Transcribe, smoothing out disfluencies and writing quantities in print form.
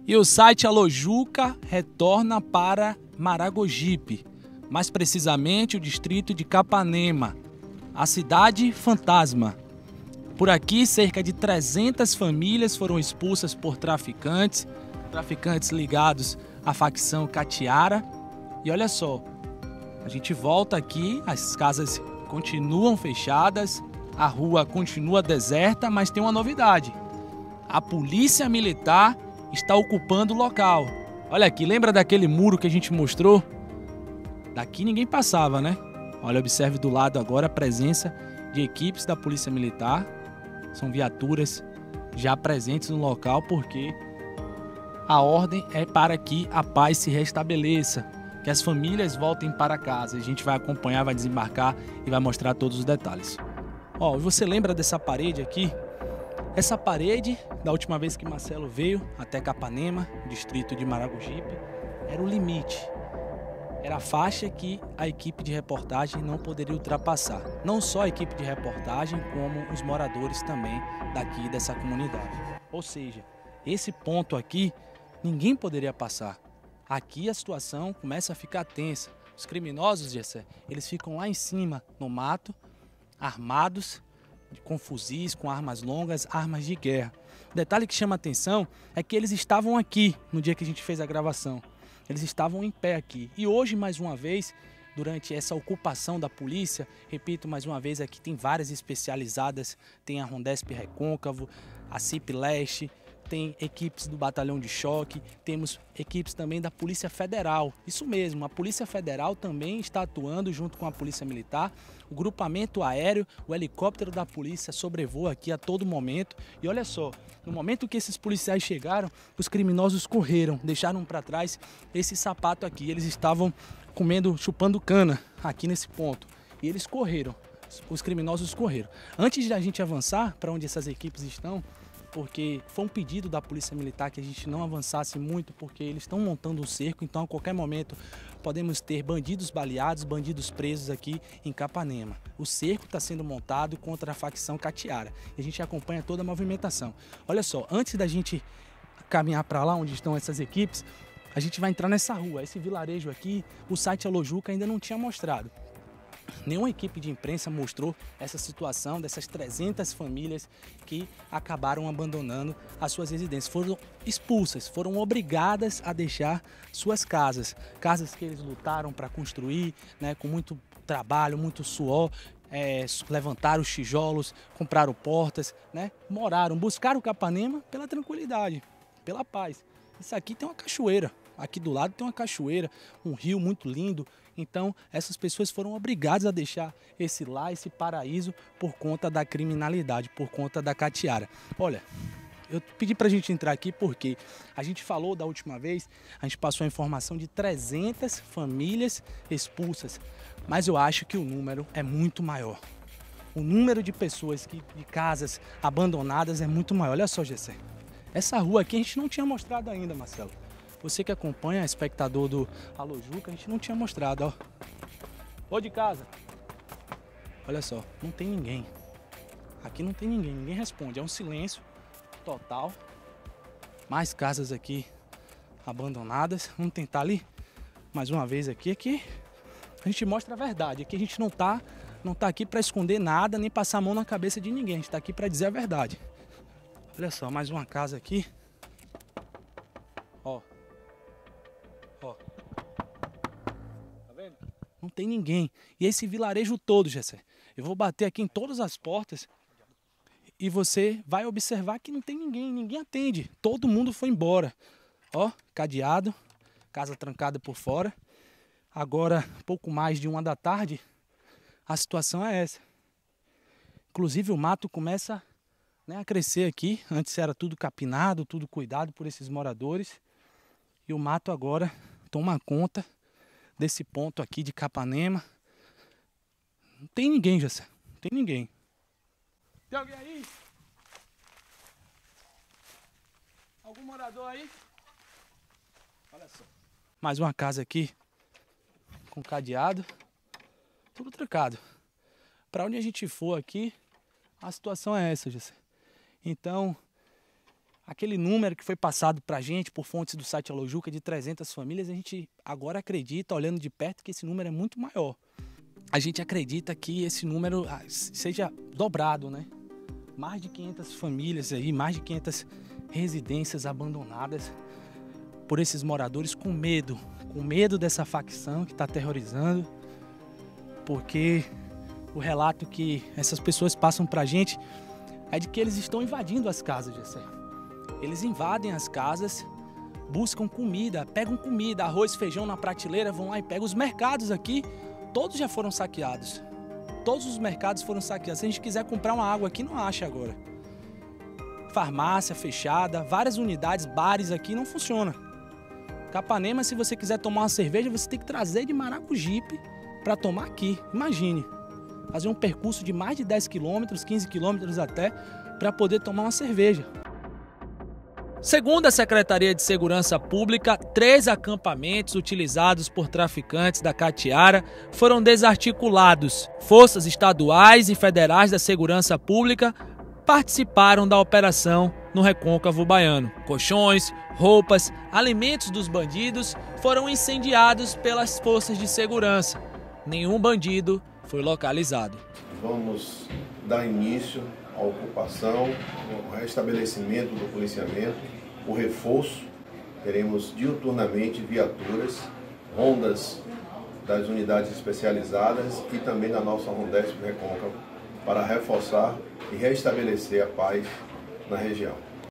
E o site Alojuca retorna para Maragogipe, mais precisamente o distrito de Capanema, a cidade fantasma. Por aqui, cerca de 300 famílias foram expulsas por traficantes ligados à facção Catiara. E olha só, a gente volta aqui, as casas continuam fechadas, a rua continua deserta, mas tem uma novidade. A polícia militar está ocupando o local. Olha aqui, lembra daquele muro que a gente mostrou? Daqui ninguém passava, né? Olha, observe do lado agora a presença de equipes da Polícia Militar. São viaturas já presentes no local porque a ordem é para que a paz se restabeleça, que as famílias voltem para casa. A gente vai acompanhar, vai desembarcar e vai mostrar todos os detalhes. Ó, você lembra dessa parede aqui? Essa parede, da última vez que Marcelo veio até Capanema, distrito de Maragogipe, era o limite. Era a faixa que a equipe de reportagem não poderia ultrapassar. Não só a equipe de reportagem, como os moradores também daqui dessa comunidade. Ou seja, esse ponto aqui, ninguém poderia passar. Aqui a situação começa a ficar tensa. Os criminosos, Gessé, eles ficam lá em cima, no mato, armados, com fuzis, com armas longas, armas de guerra. O detalhe que chama atenção é que eles estavam aqui no dia que a gente fez a gravação. Eles estavam em pé aqui. E hoje, mais uma vez, durante essa ocupação da polícia, repito mais uma vez, aqui tem várias especializadas, tem a Rondesp Recôncavo, a CIP Leste, tem equipes do Batalhão de Choque, temos equipes também da Polícia Federal. Isso mesmo, a Polícia Federal também está atuando junto com a Polícia Militar. O grupamento aéreo, o helicóptero da polícia sobrevoa aqui a todo momento. E olha só, no momento que esses policiais chegaram, os criminosos correram, deixaram para trás esse sapato aqui. Eles estavam chupando cana aqui nesse ponto. E eles correram, os criminosos correram. Antes de a gente avançar para onde essas equipes estão, porque foi um pedido da Polícia Militar que a gente não avançasse muito, porque eles estão montando um cerco, então a qualquer momento podemos ter bandidos baleados, bandidos presos aqui em Capanema. O cerco está sendo montado contra a facção Catiara e a gente acompanha toda a movimentação. Olha só, antes da gente caminhar para lá onde estão essas equipes, a gente vai entrar nessa rua, esse vilarejo aqui, o site Alojuca ainda não tinha mostrado. Nenhuma equipe de imprensa mostrou essa situação dessas 300 famílias que acabaram abandonando as suas residências. Foram expulsas, foram obrigadas a deixar suas casas. Casas que eles lutaram para construir, né, com muito trabalho, muito suor. Levantaram os tijolos, compraram portas, né, moraram, buscaram Capanema pela tranquilidade, pela paz. Isso aqui tem uma cachoeira. Aqui do lado tem uma cachoeira, um rio muito lindo. Então, essas pessoas foram obrigadas a deixar esse paraíso por conta da criminalidade, por conta da Catiara. Olha, eu pedi pra gente entrar aqui porque a gente falou da última vez, a gente passou a informação de 300 famílias expulsas, mas eu acho que o número é muito maior. O número de pessoas, de casas abandonadas é muito maior. Olha só, Gessé, essa rua aqui a gente não tinha mostrado ainda, Marcelo. Você que acompanha, espectador do Alojuca, a gente não tinha mostrado, ó. Ô de casa. Olha só, não tem ninguém. Aqui não tem ninguém, ninguém responde. É um silêncio total. Mais casas aqui abandonadas. Vamos tentar ali mais uma vez aqui. Aqui a gente mostra a verdade. Aqui a gente não tá aqui para esconder nada, nem passar a mão na cabeça de ninguém. A gente tá aqui para dizer a verdade. Olha só, mais uma casa aqui. Ó. Ó. Tá vendo? Não tem ninguém. E esse vilarejo todo, Gessé. Eu vou bater aqui em todas as portas e você vai observar que não tem ninguém. Ninguém atende. Todo mundo foi embora. Ó, cadeado. Casa trancada por fora. Agora, pouco mais de 1 da tarde, a situação é essa. Inclusive o mato começa, né, a crescer aqui. Antes era tudo capinado, tudo cuidado por esses moradores. E o mato agora toma conta desse ponto aqui de Capanema. Não tem ninguém, Gessé. Não tem ninguém. Tem alguém aí? Algum morador aí? Olha só. Mais uma casa aqui com cadeado. Tudo trancado. Para onde a gente for aqui, a situação é essa, Gessé. Então, aquele número que foi passado para a gente por fontes do site Alojuca de 300 famílias, a gente agora acredita, olhando de perto, que esse número é muito maior. A gente acredita que esse número seja dobrado, né? Mais de 500 famílias aí, mais de 500 residências abandonadas por esses moradores com medo dessa facção que está aterrorizando, porque o relato que essas pessoas passam para a gente é de que eles estão invadindo as casas, Gessé. Eles invadem as casas, buscam comida, pegam comida, arroz, feijão na prateleira, vão lá e pegam. Os mercados aqui, todos já foram saqueados. Todos os mercados foram saqueados. Se a gente quiser comprar uma água aqui, não acha agora. Farmácia fechada, várias unidades, bares aqui não funcionam. Capanema, se você quiser tomar uma cerveja, você tem que trazer de Maragogipe para tomar aqui. Imagine, fazer um percurso de mais de 10 quilômetros, 15 quilômetros até, para poder tomar uma cerveja. Segundo a Secretaria de Segurança Pública, 3 acampamentos utilizados por traficantes da Catiara foram desarticulados. Forças estaduais e federais da Segurança Pública participaram da operação no Recôncavo Baiano. Colchões, roupas, alimentos dos bandidos foram incendiados pelas forças de segurança. Nenhum bandido foi localizado. Vamos dar início à ocupação, ao restabelecimento do policiamento, o reforço. Teremos diuturnamente viaturas, rondas das unidades especializadas e também da nossa Rondesp Recôncavo para reforçar e restabelecer a paz na região.